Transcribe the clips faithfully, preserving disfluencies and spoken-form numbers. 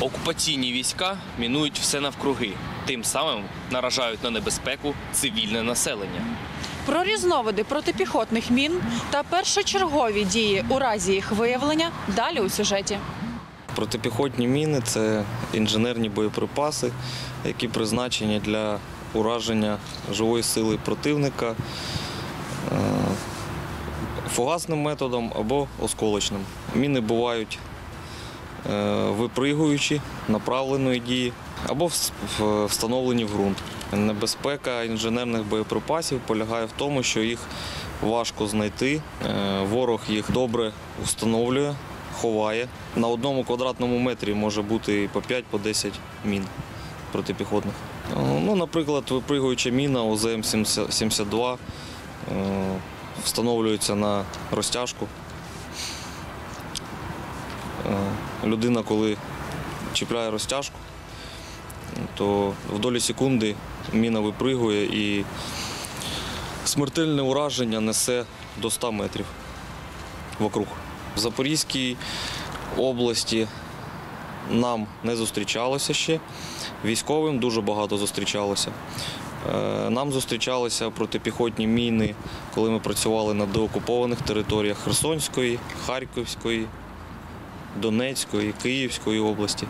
Окупаційні війська мінують все навкруги, тим самим наражають на небезпеку цивільне населення. Про різновиди протипіхотних мін та першочергові дії у разі їх виявлення далі у сюжеті. Протипіхотні міни – це інженерні боєприпаси, які призначені для ураження живої сили противника фугасним методом або осколочним. Міни бувають випригуючі, направленої дії або встановлені в ґрунт. Небезпека інженерних боєприпасів полягає в тому, що їх важко знайти, ворог їх добре встановлює, ховає. На одному квадратному метрі може бути по п'ять - по десять мін протипіхотних. Ну, наприклад, випригуюча міна О З М сімдесят два встановлюється на розтяжку. Людина, коли чіпляє розтяжку, то в долі секунди міна випригує і смертельне ураження несе до ста метрів вокруг. В Запорізькій області нам не зустрічалося ще, військовим дуже багато зустрічалося. Нам зустрічалися протипіхотні міни, коли ми працювали на деокупованих територіях Херсонської, Харківської, Донецької, Київської області.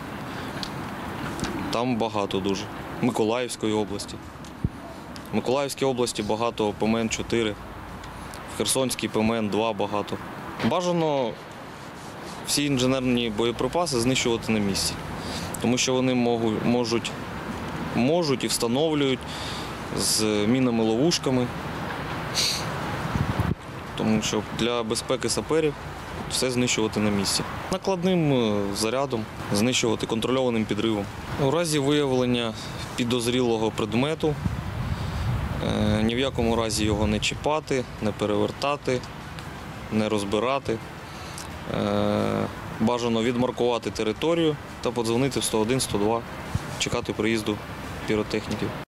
Там багато дуже. Миколаївської області. В Миколаївській області багато П М Н чотири, в Херсонській П М Н два багато. Бажано всі інженерні боєприпаси знищувати на місці, тому що вони можуть, можуть і встановлюють з мінами-ловушками, тому що для безпеки саперів все знищувати на місці. Накладним зарядом, знищувати контрольованим підривом. У разі виявлення підозрілого предмету ні в якому разі його не чіпати, не перевертати, не розбирати. Бажано відмаркувати територію та подзвонити в сто один - сто два, чекати приїзду піротехніків.